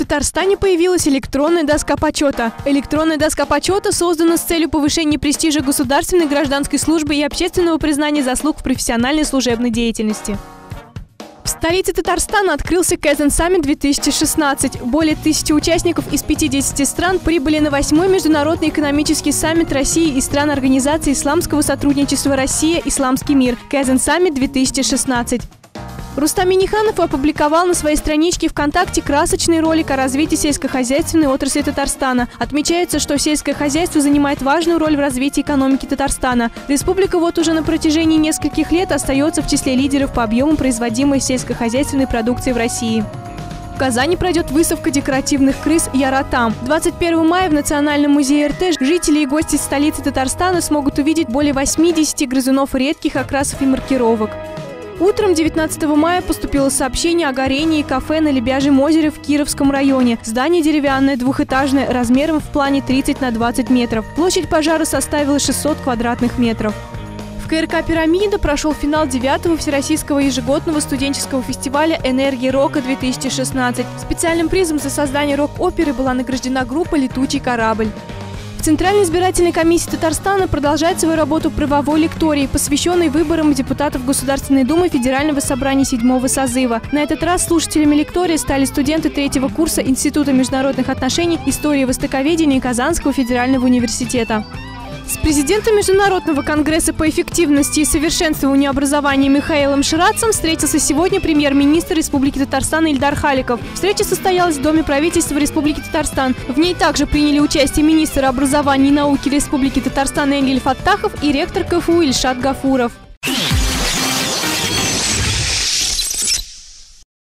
Татарстане появилась электронная доска почета. Электронная доска почета создана с целью повышения престижа государственной гражданской службы и общественного признания заслуг в профессиональной служебной деятельности. В столице Татарстана открылся Kaizen Summit 2016. Более 1000 участников из 50 стран прибыли на 8-й международный экономический саммит России и стран Организации исламского сотрудничества «Россия. Исламский мир» Kaizen Summit 2016. Рустам Минниханов опубликовал на своей страничке ВКонтакте красочный ролик о развитии сельскохозяйственной отрасли Татарстана. Отмечается, что сельское хозяйство занимает важную роль в развитии экономики Татарстана. Республика вот уже на протяжении нескольких лет остается в числе лидеров по объему производимой сельскохозяйственной продукции в России. В Казани пройдет выставка декоративных крыс «Яратам». 21 мая в Национальном музее РТ жители и гости столицы Татарстана смогут увидеть более 80 грызунов редких окрасов и маркировок. Утром 19 мая поступило сообщение о горении кафе на Лебяжьем озере в Кировском районе. Здание деревянное, двухэтажное, размером в плане 30 на 20 метров. Площадь пожара составила 600 квадратных метров. В КРК «Пирамида» прошел финал 9-го Всероссийского ежегодного студенческого фестиваля «Энергия рока-2016». Специальным призом за создание рок-оперы была награждена группа «Летучий корабль». В Центральной избирательной комиссии Татарстана продолжает свою работу правовой лекторий, посвященной выборам депутатов Государственной Думы Федерального собрания 7-го созыва. На этот раз слушателями лектория стали студенты 3-го курса Института международных отношений, истории и востоковедения Казанского федерального университета. С президентом Международного конгресса по эффективности и совершенствованию образования Михаилом Ширацем встретился сегодня премьер-министр Республики Татарстан Ильдар Халиков. Встреча состоялась в Доме правительства Республики Татарстан. В ней также приняли участие министр образования и науки Республики Татарстан Энгель Фаттахов и ректор КФУ Ильшат Гафуров.